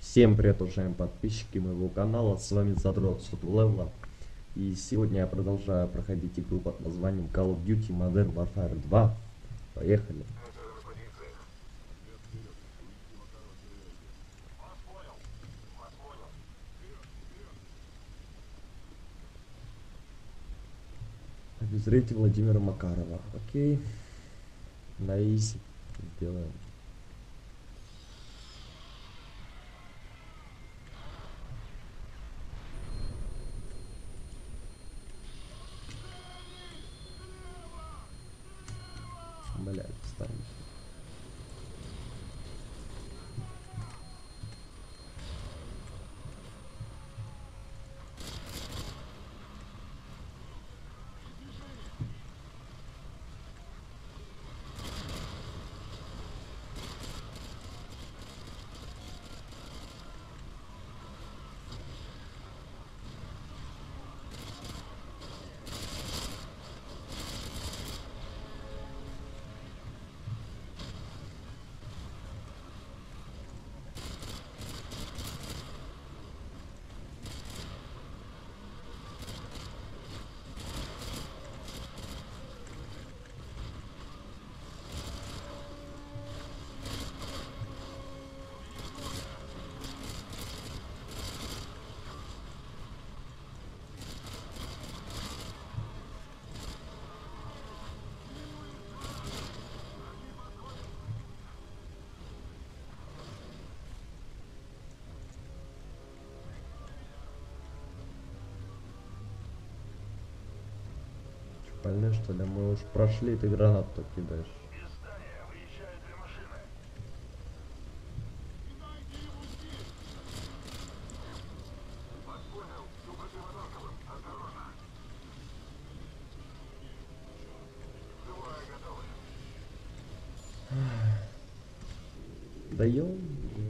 Всем привет, уважаемые подписчики моего канала, с вами Задрот Левла. И сегодня я продолжаю проходить игру под названием Call of Duty Modern Warfare 2. Поехали. Обезвредите Владимира Макарова. Окей. На изи сделаем. Блядь, встань. Больны, что ли? Мы уж прошли, ты гранату кидаешь. Даем.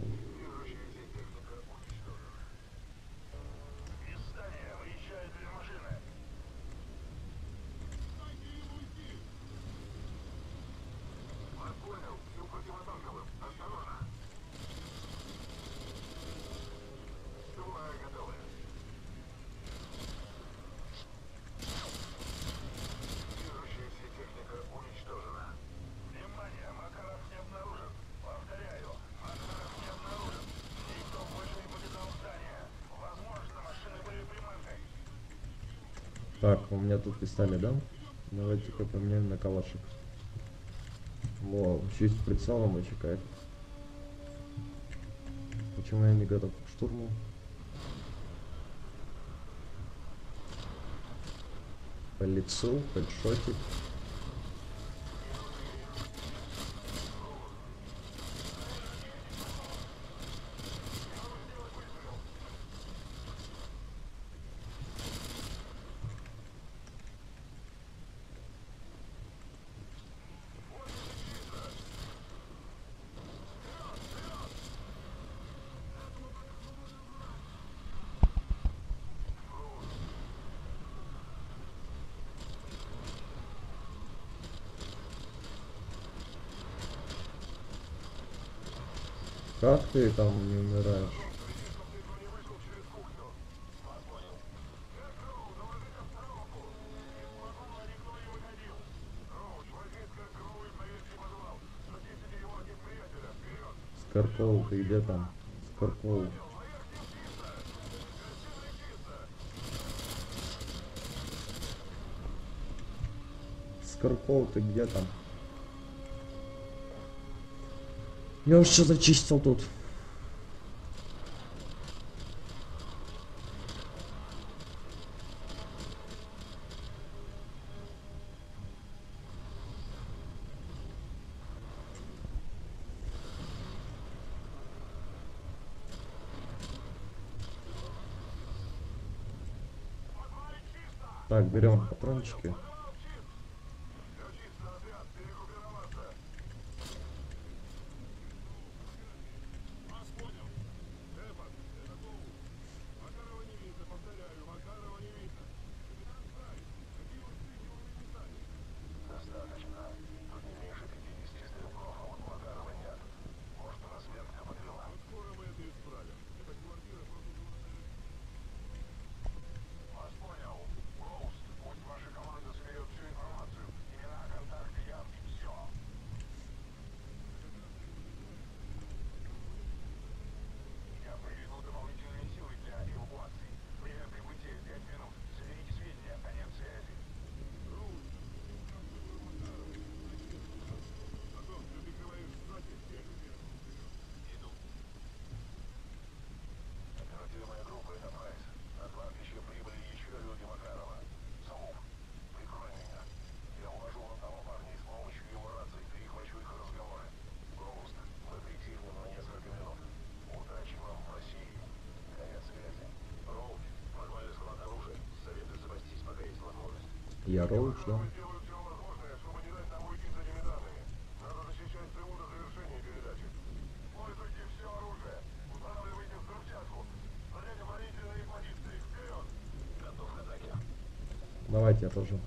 Так, у меня тут пистолет, да? Давайте-ка поменяем на калашик. Во, еще есть прицелом вообще кайф. Почему я не готов к штурму? По лицу, хедшотик. Как ты там не умираешь? Скорпол, ты где там? Скорпол. Скорпол, ты где там? Я уж что зачистил тут. Так, берем патрончики. Я Роуч, да? Давайте я тоже.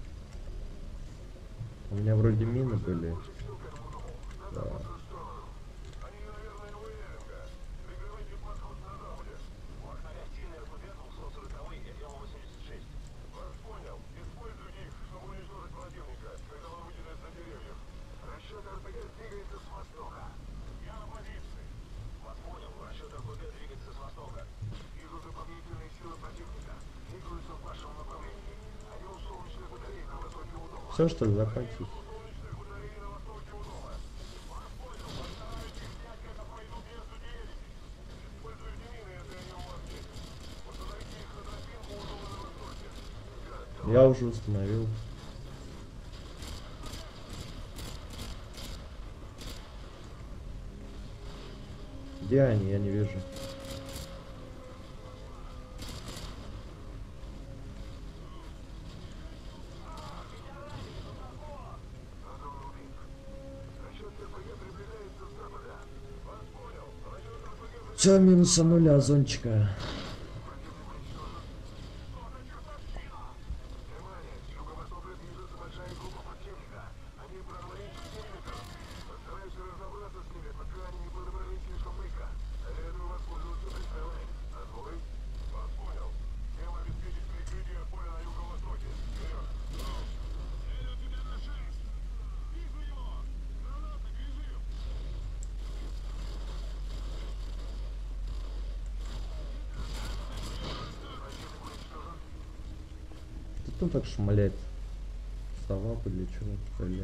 У меня вроде мины были. Да. Все, что ли, закончить? Я уже установил. Где они? Я не вижу. Все, минуса нуля, зончика. Кто так шмаляет? Сова или чего стреляет?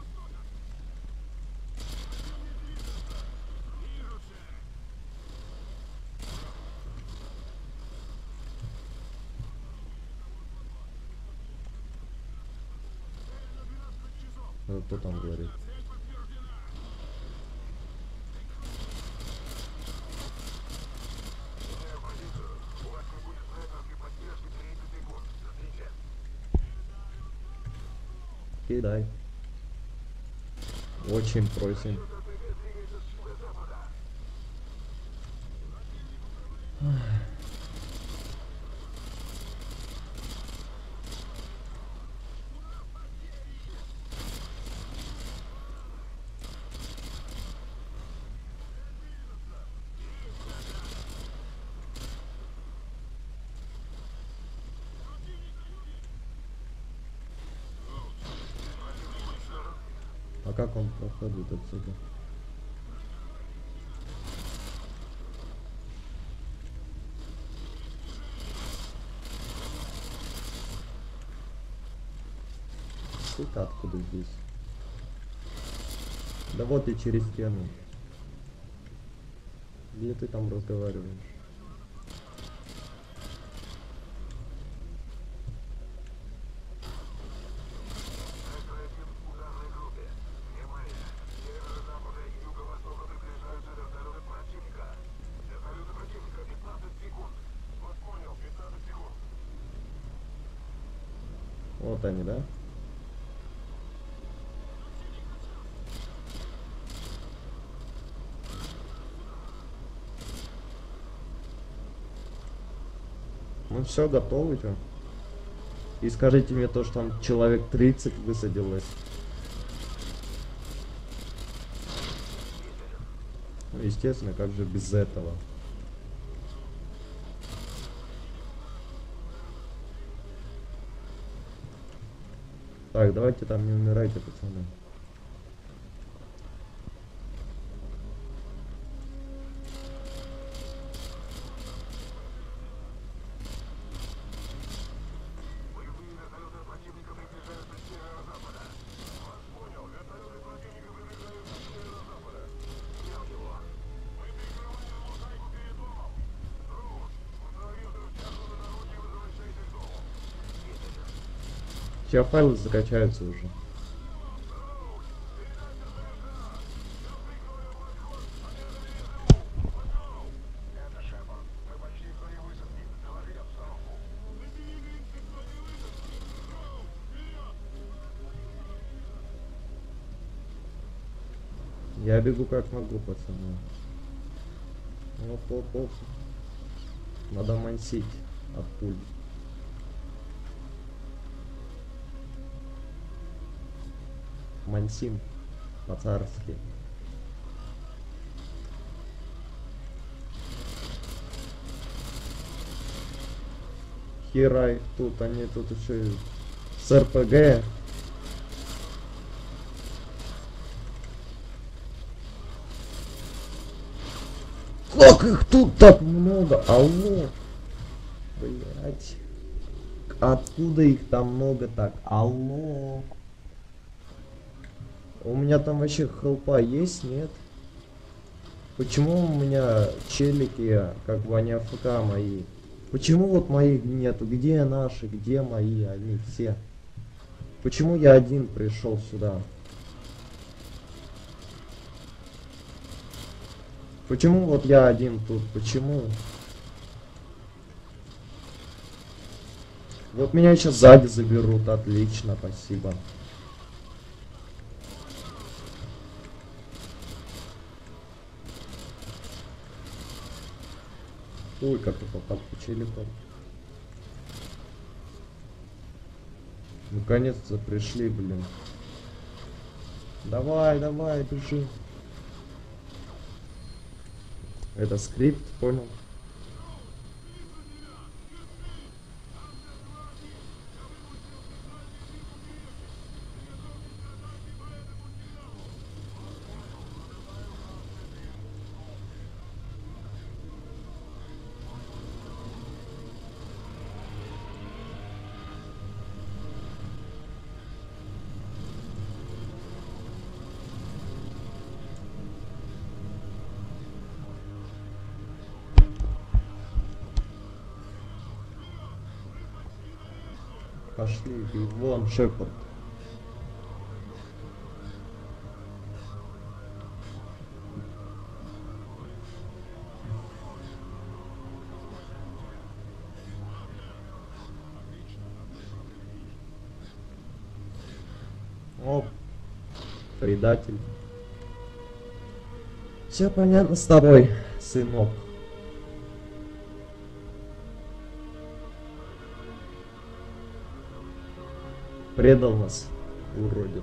Кто там говорит? Кидай. Очень просим. А как он проходит отсюда? Ты-то откуда здесь? Да вот и через стену. Где ты там разговариваешь? Вот они, да? Ну все, готовы, чё? И скажите мне то, что там человек 30 высадилось. Ну, естественно, как же без этого? Так, давайте там не умирайте, пацаны. Сейчас файлы закачаются уже. Я бегу как могу, пацаны. Оп, оп, оп. Надо мансить от пуль. Мансим по-царски. Хера их тут, они тут еще и с РПГ. Как их тут так много? Алло. Блять. Откуда их там много так? Алло. У меня там вообще хелпа есть, нет? Почему у меня челики, как бы они АФК мои? Почему вот моих нету? Где наши? Где мои? Они все. Почему я один пришел сюда? Почему вот я один тут? Почему? Вот меня сейчас сзади заберут. Отлично, спасибо. Ой, как я попал по челикам. Наконец-то пришли, блин. Давай, давай, бежи. Это скрипт, понял? Пошли, вон Шепард. Оп, предатель. Все понятно с тобой, сынок. Предал нас, уродец.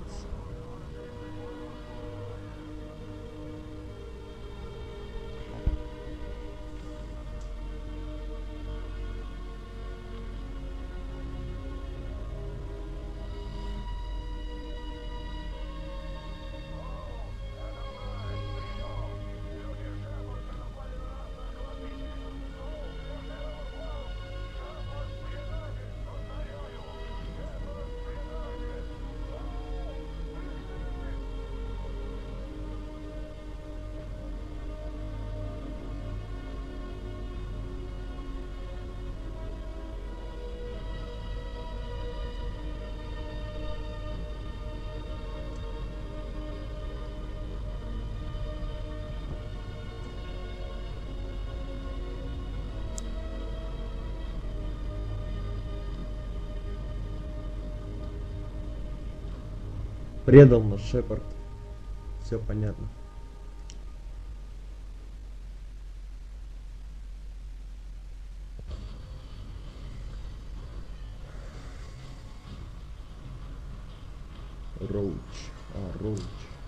Предал нас Шепард. Все понятно. Роуч. Роуч.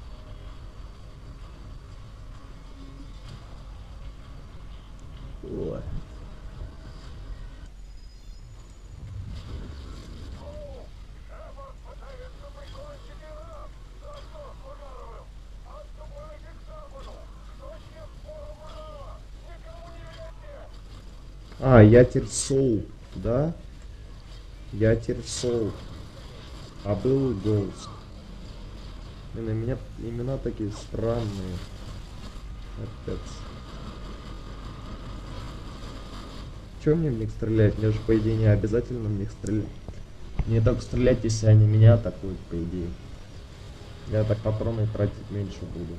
Ой. А, я Терсоу, да? Я Терсоу. А был Ghost. И на меня имена такие странные. Опять. Чё мне в них стрелять? Мне же по идее не обязательно в них стрелять. Мне так стрелять, если они меня атакуют, по идее. Я так патроны тратить меньше буду.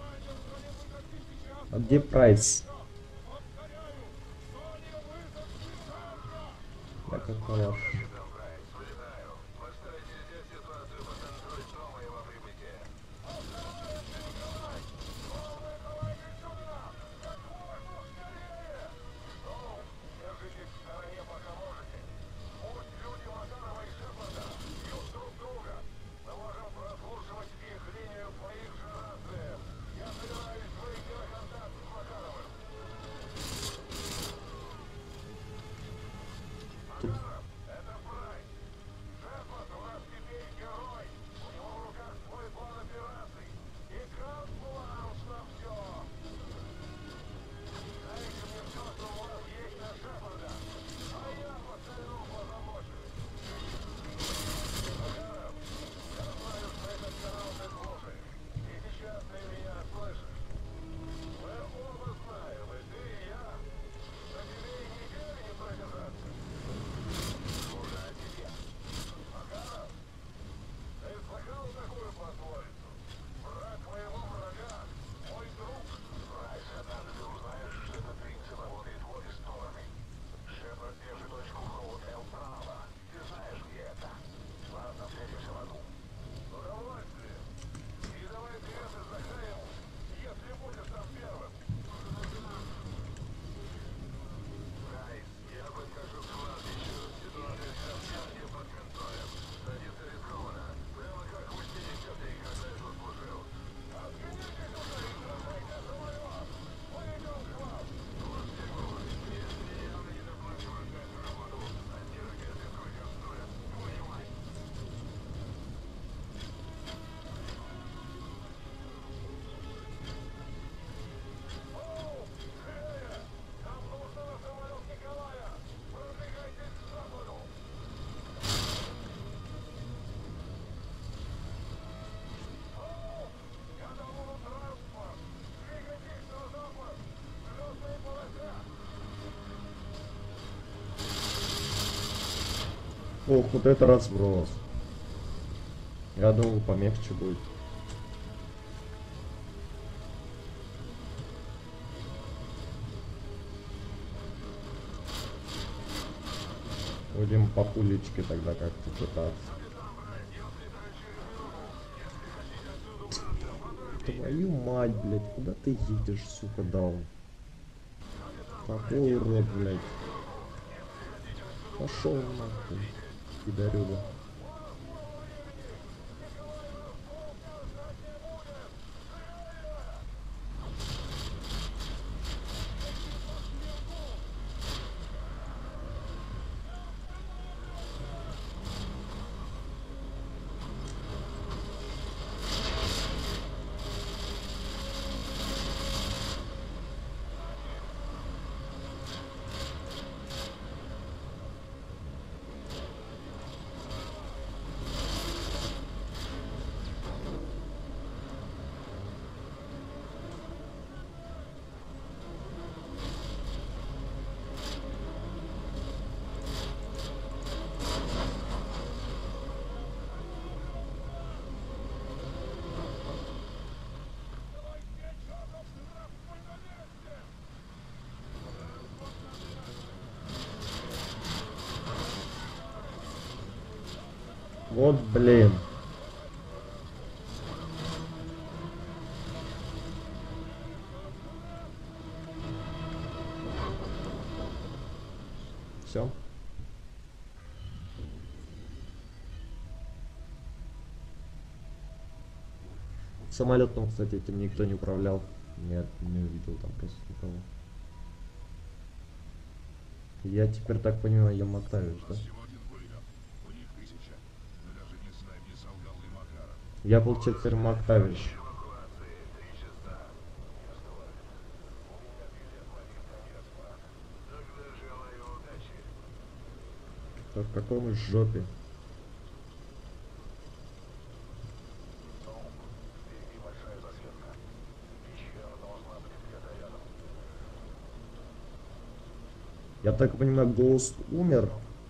А где Прайс? Ох, вот это разброс. Я думал, помягче будет. Будем по пулечке тогда как-то пытаться. Твою мать, блядь, куда ты едешь, сука, даун? Какой урод, блядь. Пошел нахуй, пидорюга. Вот блин. Все. Самолетом, кстати, этим никто не управлял. Нет, не увидел там просто никого. Я теперь так понимаю, я мотаюсь, да? Я получается теперь Мактавиш. В каком из жопе? Я так понимаю, Гоуст умер.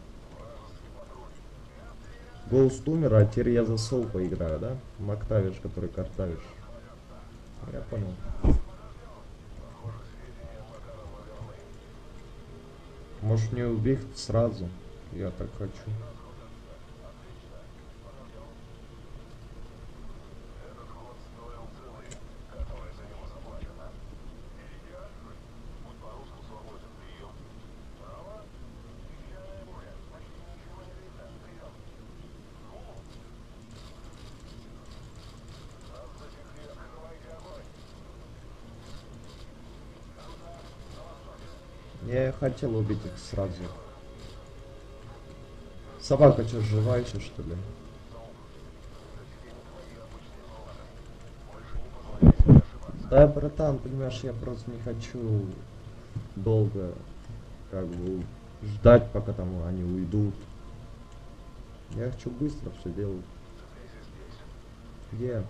Гоуст умер, а теперь я за Сол поиграю, да? Мактавиш, который Картавиш. Я понял. Может мне убить сразу? Я так хочу. Я хотел убить их сразу. Собака что, жива еще, что ли? Да, братан, понимаешь, я просто не хочу долго, как бы, ждать, пока там они уйдут. Я хочу быстро все делать. Где?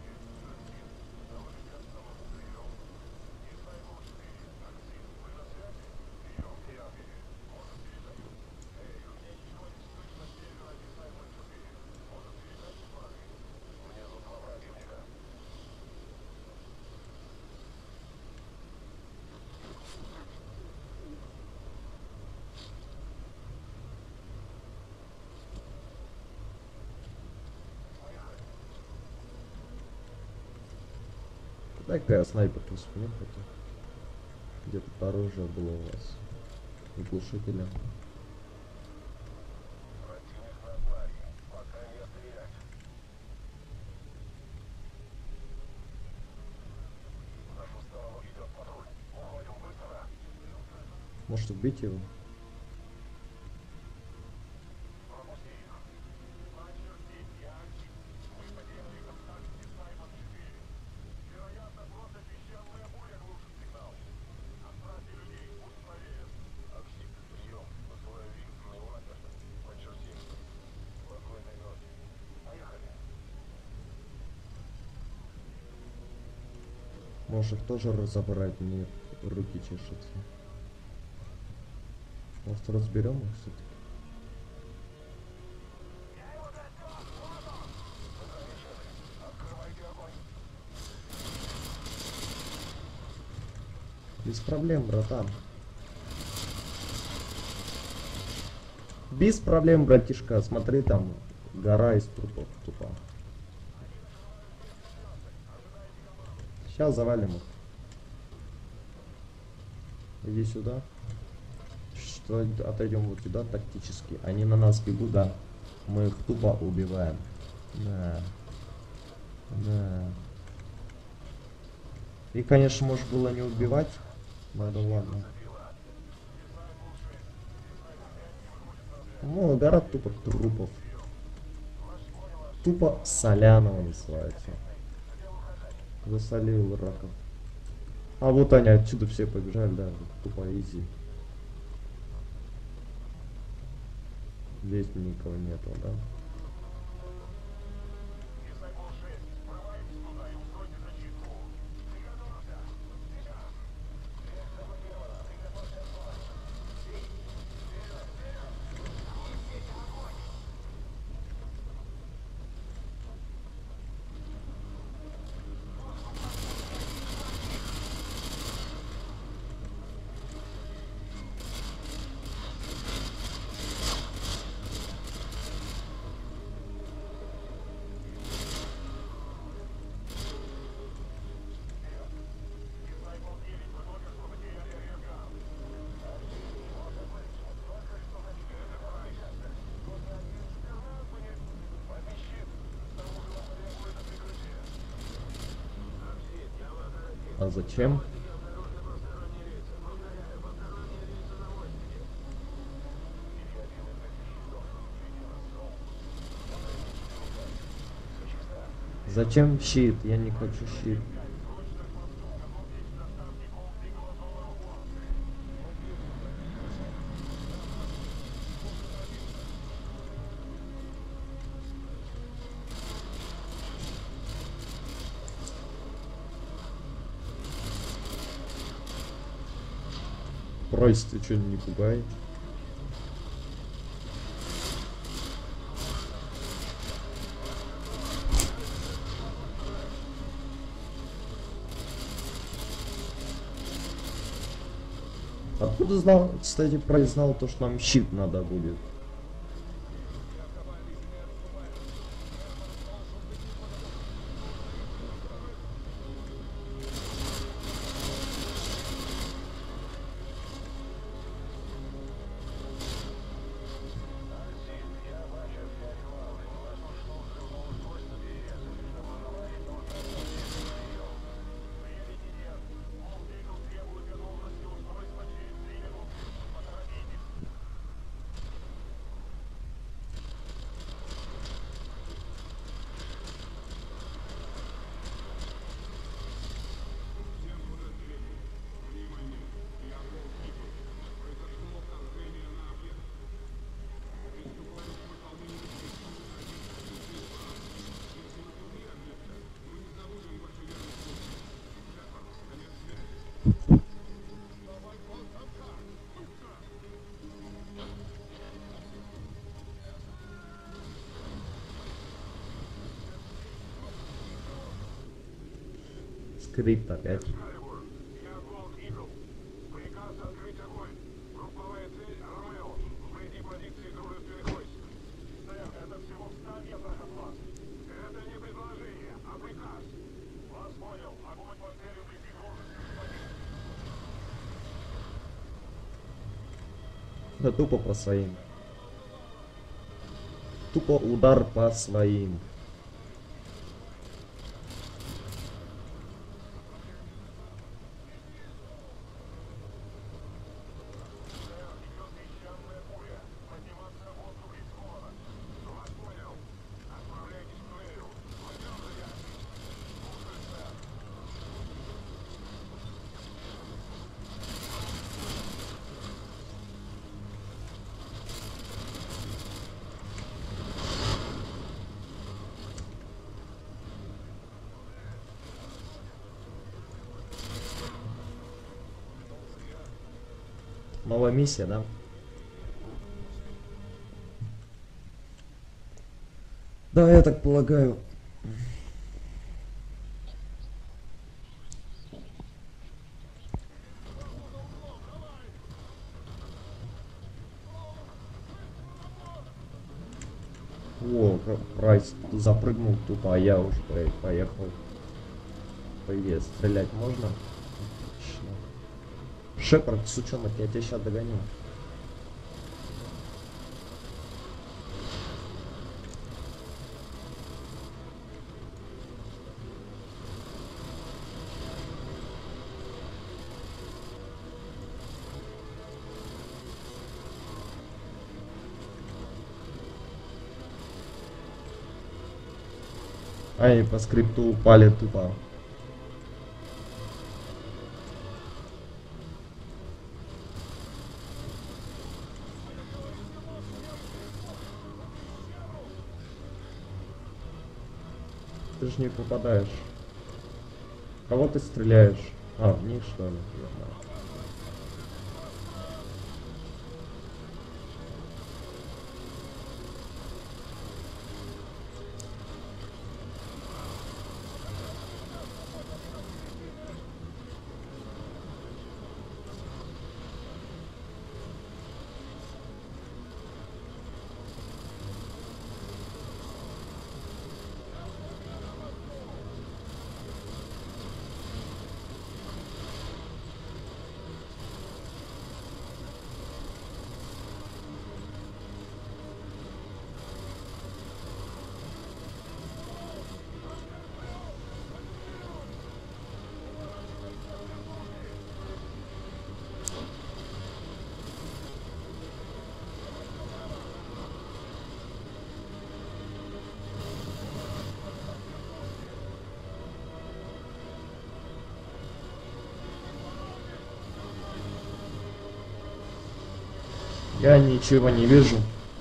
Дай-ка я снайперку вспомню хотя. Где тут оружие было у вас? И глушителя. Может убить его? Может их тоже разобрать, мне руки чешутся. Может разберем их все-таки? Без проблем, братан. Без проблем, братишка. Смотри, там гора из трупов тупо. Сейчас завалим их. Иди сюда. Что, отойдем вот сюда тактически. Они на нас бегут, да. Мы их тупо убиваем. Да. Да. И, конечно, может было не убивать. Ну, да ладно. Ну, гора тупо трупов. Тупо Солянова называется. Засолил раков. А вот они отсюда все побежали, да. Тупо изи. Здесь никого нету, да? А зачем? Зачем щит? Я не хочу щит. Брось, ты что, не пугай. Откуда знал, кстати, прознал то, что нам щит надо будет? Скрипт опять. Да тупо по своим. Тупо удар по своим. Новая миссия, да? Да, я так полагаю. О, Прайс запрыгнул тупо, а я уже поехал. Привет, стрелять можно? Отлично. Шепард, сучонок, я тебя сейчас догоню. Они по скрипту упали тупо. Ты же не попадаешь. Кого ты стреляешь? А, в них что ли? Я ничего не вижу.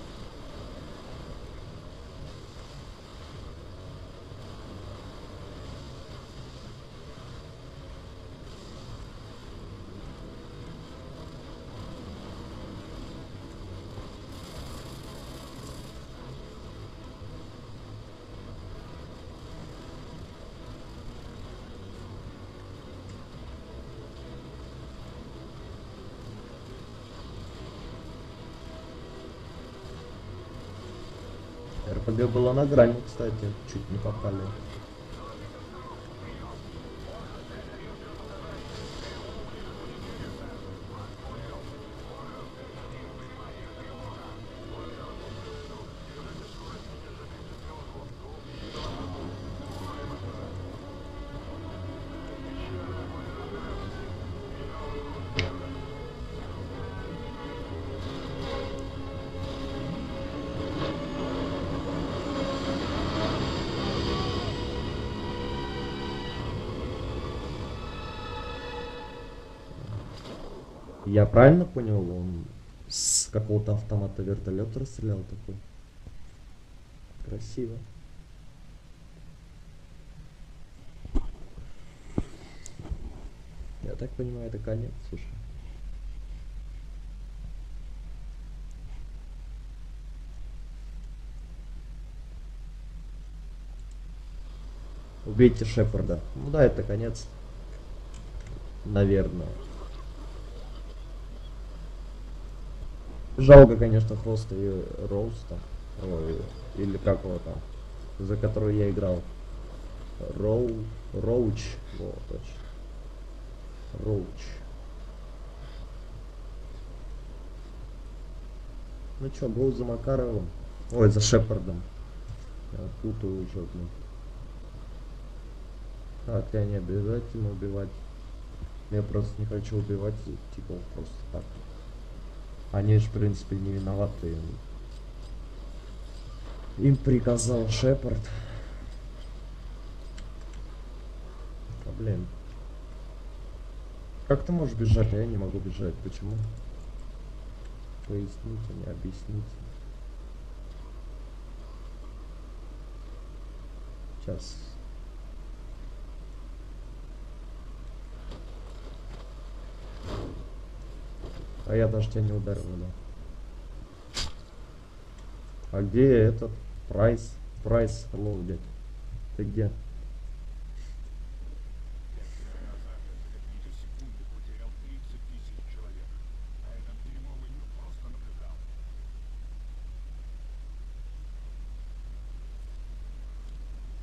РПГ было на грани, кстати, чуть не попали. Я правильно понял, он с какого-то автомата вертолета расстрелял такой? Красиво. Я так понимаю, это конец, слушай. Убейте Шепарда. Ну да, это конец. Наверное. Жалко, конечно, Хоста и Роуста. Ой, или как его там. За которую я играл. Роуч. Вот, точно. Роуч. Ну чё, был за Макаровым. Ой, за Шепардом. Я путаю уже, блин. А, тебя не обязательно убивать. Я просто не хочу убивать, типа, просто так. Они же, в принципе, не виноваты. Им приказал Шепард. А, блин. Как ты можешь бежать, а я не могу бежать? Почему? Поясните мне, объясните. Сейчас. А я даже тебя не ударил, да. А где этот? Прайс? Прайс, hello, дядь. Ты где?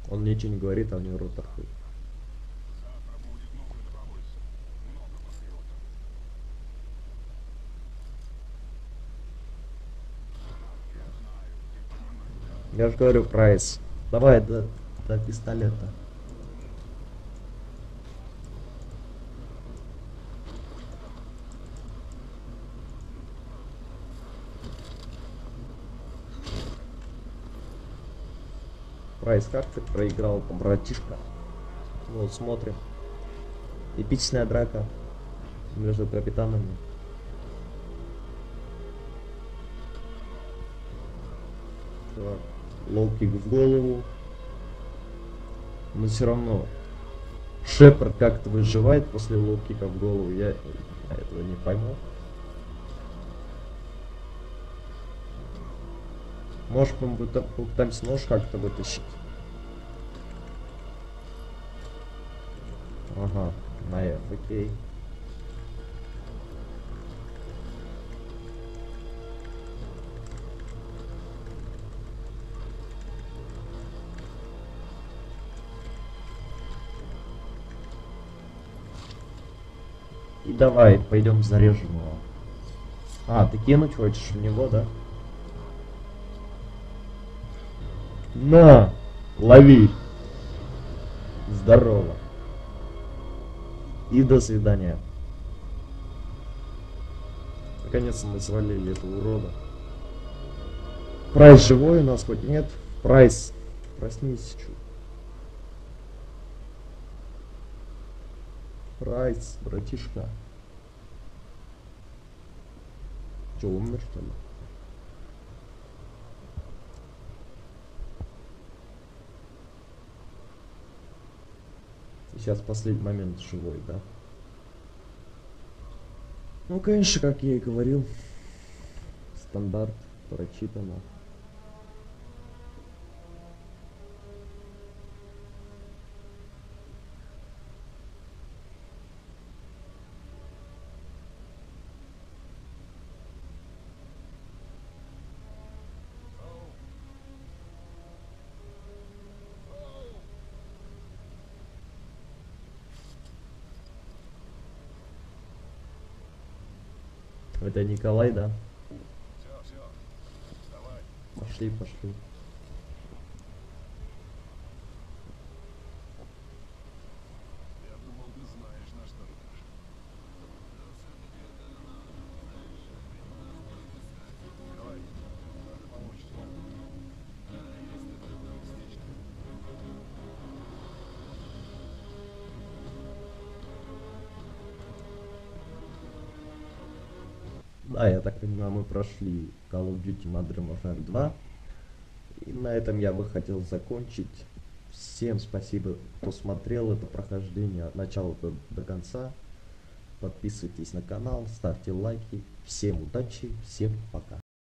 Он ничего не говорит, а у него рот открыт. Я же говорю, Прайс. Давай до пистолета. Прайс, как ты проиграл, братишка? Вот, смотрим. Эпичная драка между капитанами. Так, лоу-кик в голову. Но все равно Шепард как-то выживает после лоу-кика в голову. Я этого не пойму. Может, мы попытаемся нож как-то вытащить. Ага, на F, окей. И давай, пойдем зарежем его. А, ты кинуть хочешь в него, да? На! Лови! Здорово. И до свидания. Наконец-то мы свалили этого урода. Прайс живой у нас хоть нет? Прайс, проснись чуть. Прайс, братишка. Че, умер что ли? Сейчас последний момент живой, да? Ну, конечно, как я и говорил. Стандарт, прочитано. Это Николай, да? Все, давай. Пошли, пошли. Я думал, ты знаешь, на что идешь. Николай, надо помочь тебе. Отлично. Да, я так понимаю, мы прошли Call of Duty Modern Warfare 2. И на этом я бы хотел закончить. Всем спасибо, кто смотрел это прохождение от начала до конца. Подписывайтесь на канал, ставьте лайки. Всем удачи, всем пока.